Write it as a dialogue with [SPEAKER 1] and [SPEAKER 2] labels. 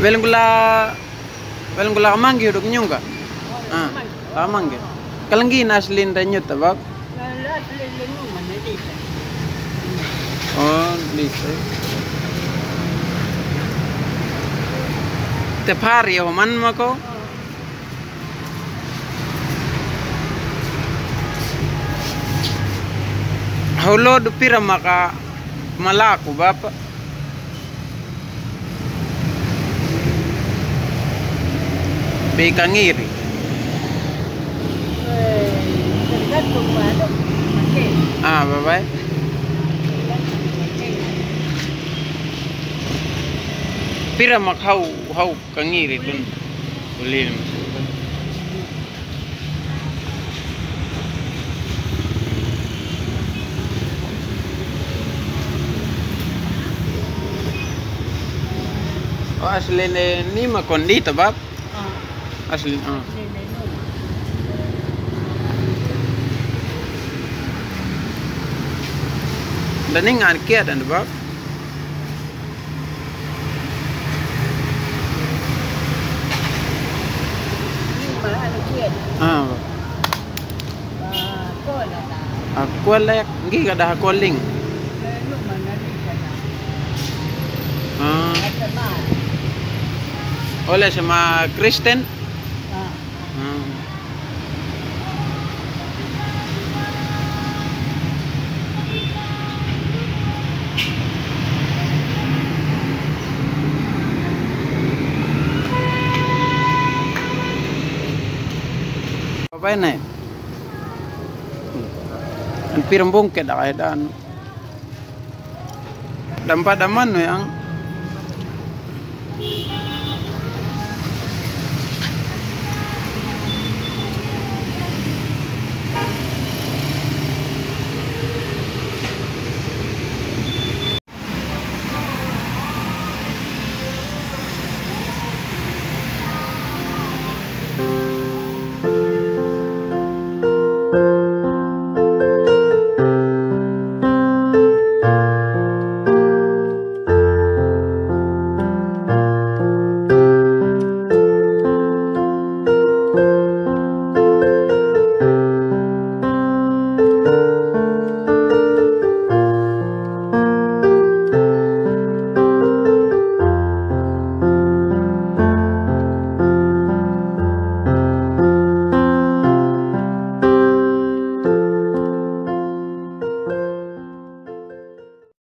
[SPEAKER 1] Welong gula kamanggi uduk nyungka. Ah, kamanggi. Kalenggi naslin renyut tabab. Oh, bisa. Tiap hari ya man mako. Haulo dupira maka malaku bapak. Bekangiri. Ah, bapak. Pira mak hau kangiri dun ulin. Oh, asli ni makondi tabab. Asli. Dan ni ngan kia dan tabab. Ah. Aku layak, ngi kada aku ling. Oleh sama Kristen. Apa ini? Hampir bungket dah keadaan. Dampak daman yang